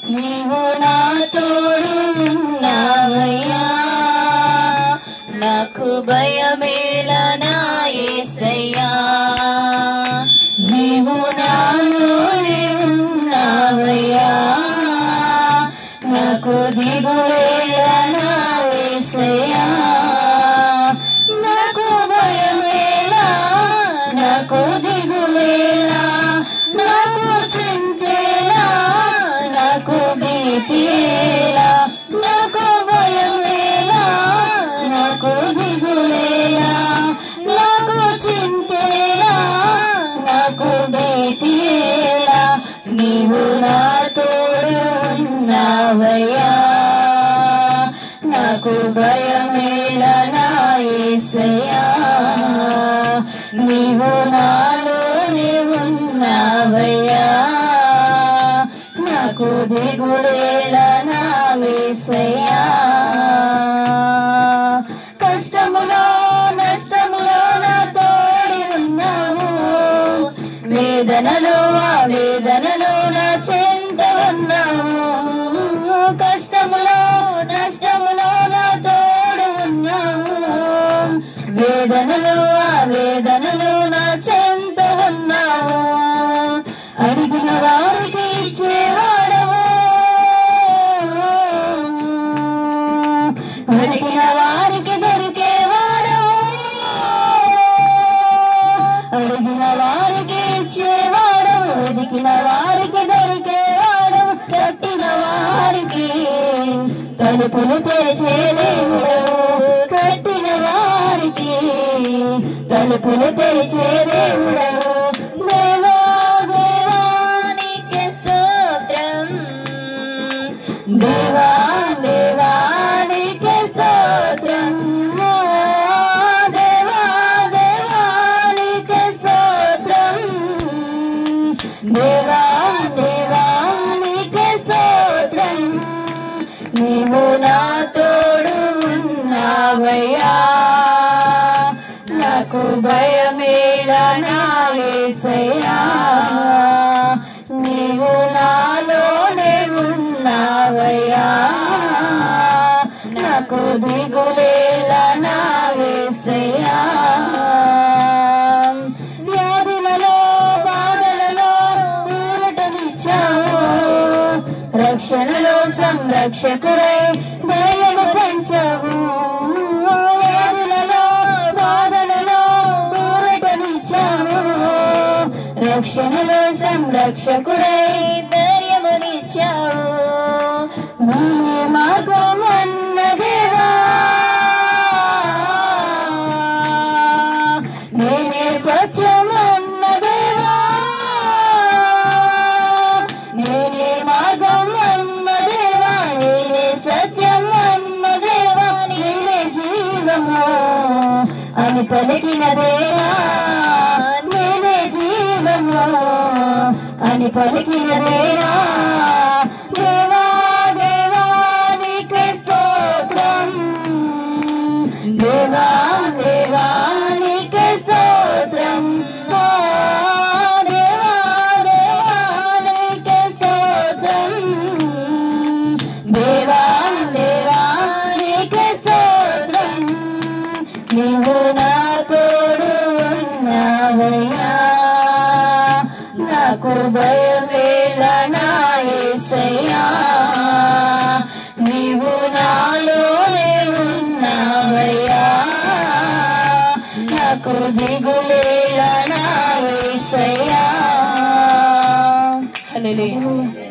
నీవు నా తోడు ఉన్నావయ్యా, నాకు భయమేలా నా యేసయ్యా. నీవు నాలోనే ఉన్నావయ్యా, నాకు దిగులేలా నా యేసయ్యా. నాకు భయమేలా, నాకు దిగులేలా, నాకు చింతేలా, నాకు భీతియేలా. నాకు భయమేలా, నాకు దిగులేలా, నాకు చింతేలా, నాకు భీతియేలా. నీవు నా తోడు ఉన్నావయ్యా, నాకు భయమేలా నా యేసయ్యా. నీవు నాలోనే ఉన్నావయ్యా, నాకు దిగులేలా నా యేసయ్యా. కష్టములో నష్టములో నా తోడి ఉన్నావు, వేదనలో ఆ వేదనలో నా చెంత ఉన్నావు. కష్టములో నష్టములో నా తోడు ఉన్నావు, వేదనలో ఆ వేదనలో నా చెంత ఉన్నావు. అడిగిన వారికి ఇచ్చేవాడవు, అడిగిన వారికి దొరికేవాడవు, అడిగిన వారికి ఇచ్చేవాడవు, వెతికిన వారికి దొరికేవాడవు. కట్టిన వారికి తలుపులు తెరిచే దేవుడవు, కట్టిన వారికి తలుపులు తెరిచే దేవుడవు. దేవా దేవా నీకే స్తోత్రం, దేవా దేవా నీకే స్తోత్రం, దేవా దేవా నీకే స్తోత్రం, దేవా దేవా నీకే స్తోత్రం. నీవు నా తోడు ఉన్నావయ్యా, నాకు భయమేలా నా యేసయ్యా. నీవు నాలోనే ఉన్నావయ్యా, నాకు దిగులేలా నా యేసయ్యా. వ్యాధులలో బాధలలో ఊరటనిచ్చావు, రక్షణలో సంరక్షకుడై దయను పెంచావు. వ్యాధులలో బాధలలో ఊరటనిచ్చావు, రక్షణలో సంరక్షకుడై ధైర్యమునిచ్చావు. నీవే మార్గం అన్న దేవా, నేనే సత్యం అన్న దేవా, నేనే మార్గం అన్న దేవా, నేనే సత్యం అన్న దేవా, నేనే జీవము అని పలికిన దేవా, నేనే జీవము అని పలికిన దేవా. దేవా దేవా నీకే స్తోత్రం, దేవా దేవా నీకే స్తోత్రం, దేవా దేవా నీకే స్తోత్రం, దేవా దేవా నీకే స్తోత్రం. నీవు నా తోడు ఉన్నావయ్యా, నాకు భయమేలా నా యేసయ్యా. నీవు నాలోనే ఉన్నావయ్యా, నాకు దిగులేలా నా యేసయ్యా. హల్లెలూయా.